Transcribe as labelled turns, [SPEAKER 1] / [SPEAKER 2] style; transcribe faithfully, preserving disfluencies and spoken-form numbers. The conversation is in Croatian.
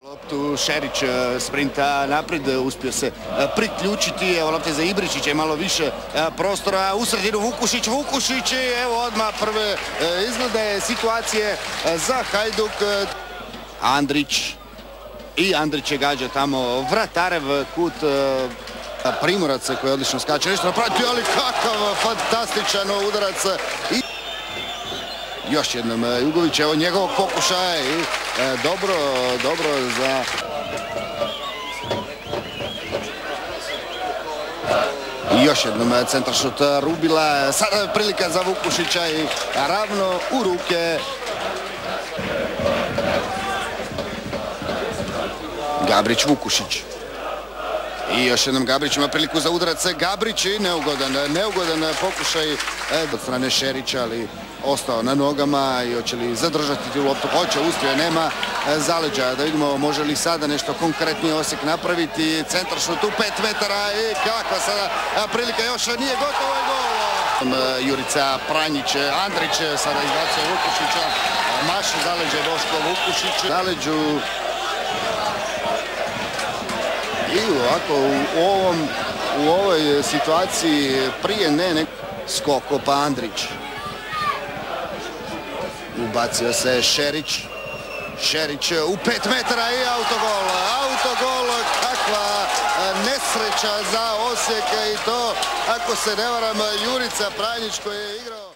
[SPEAKER 1] Tu Šerić sprinta naprijed, uspio se priključiti, evo lopte za Ibričića, je malo više prostora, u sredinu Vukušić, Vukušić i evo odmah prve izglede situacije za Hajduk. Andrić i Andrić je gađa tamo vratarev kut Primorac koji odlično skače, nešto napraviti, ali kakav fantastičan udarac. I još jednom Jugović, evo njegovog pokušaja i e, dobro, dobro za... I još jednom centaršut Rubila, sada je prilika za Vukušića i ravno u ruke. Gabrić Vukušić. I još jednom Gabrić ima priliku za udarac. Gabrić i neugodan, neugodan pokušaj od strane Šerića, ali ostao na nogama i hoće li zadržati tu loptu. Hoće, uspio, nema zaleđa. Da vidimo može li sada nešto konkretnije Osijek napraviti. Centar šut u pet metara i kakva sada prilika, još nije gotovo je gol. Jurica Pranjić, Andrić sada izbacuje Vukušića. Maši zaleđe Boško Vukušić. Zaleđu i ovako u, ovom, u ovoj situaciji prije ne, ne skoko pa Andrić. Ubacio se Šerić. Šerić u pet metara i autogol. Autogol, kakva nesreća za Osijek i to, ako se ne varam, Jurica Pranjić koji je igrao.